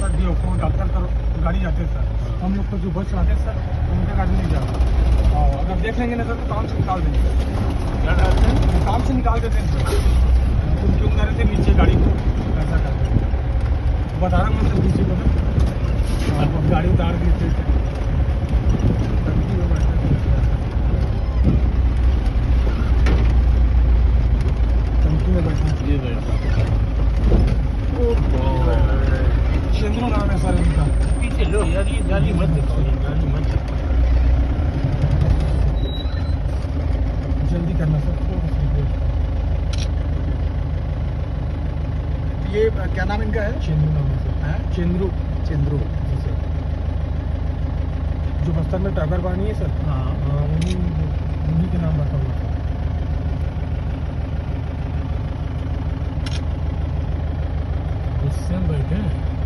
DO डालकर गाड़ी जाते हैं सर। हम लोग को जो बस चलाते हैं सर उनका गाड़ी नहीं जाता। और अगर देख लेंगे ना सर तो काम से निकाल देंगे। क्या डालते हैं? काम से निकाल देते हैं सर। उनके उतारे थे नीचे गाड़ी को ऐसा करते हैं। बता रहा हूँ सर नीचे को ना गाड़ी उतार दी थे। चंद्रू नाम है सर इनका। पीछे लो यार, ये गाड़ी मत दिखाओ, ये गाड़ी मत दिखाओ। जल्दी करना सर। ये क्या नाम इनका है? चंद्रू नाम है सर। चंद्रू जी सर। जो बस्तर में टाइगर बानी है सर, हाँ उन्हीं के नाम रखा हुआ था। इससे बैठे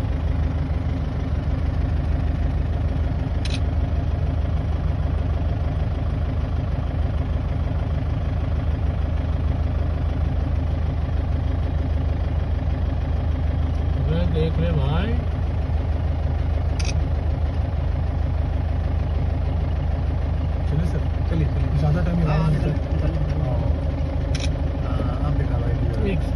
देख ले भाई। चलिए सर, चलिए ज़्यादा टाइम लगाएंगे सर। आप दिखा भाई। एक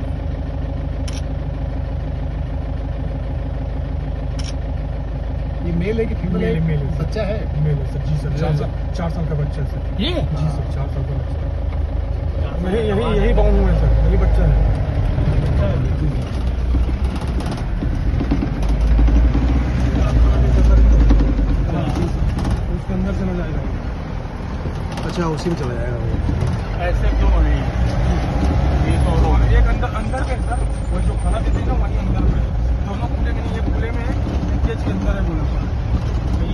ये मेल है कि फीमेल है? मेल है। बच्चा है? मेल है सर। जी सर। 4 साल का बच्चा है सर। ये जी सर, 4 साल का बच्चा है। यही बाउंड हुआ है सर। यही बच्चा है। उसके अंदर चला जाएगा। अच्छा, उसी में चला जाएगा वो। ऐसे क्यों नहीं? ये तो एक अंदर में सर, वो जो खाना देते हैं ना वहीं अंदर में। दोनों खुले में नहीं, ये खुले में है, केज के अंदर है बोला सर।